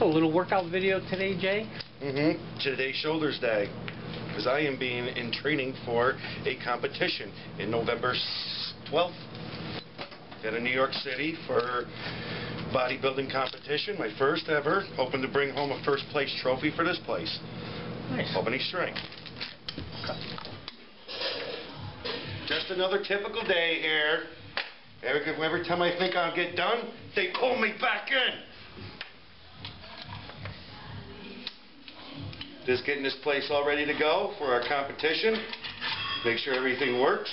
So a little workout video today, Jay? Today's Shoulders Day, because I am being in training for a competition in November 12th in New York City for bodybuilding competition, my first ever. Hoping to bring home a first place trophy for this place. Nice. Opening strength. Just another typical day here. Every time I think I'll get done, they pull me back in. Just getting this place all ready to go for our competition. Make sure everything works.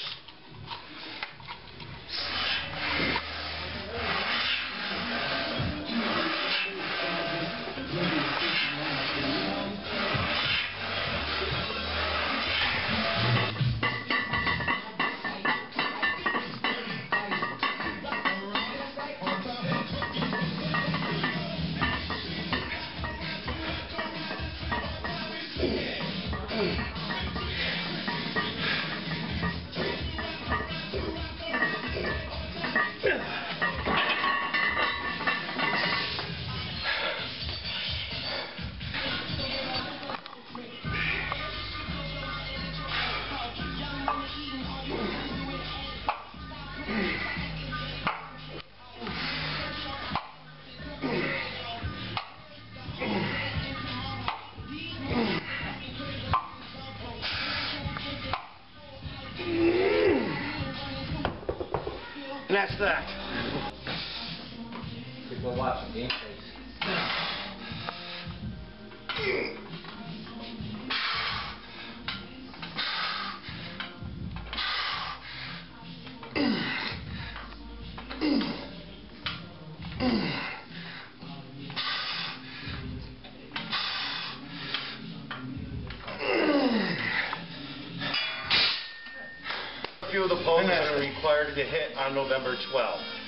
And that's that. People watching game face. A few of the poses that are required to hit on November 12th.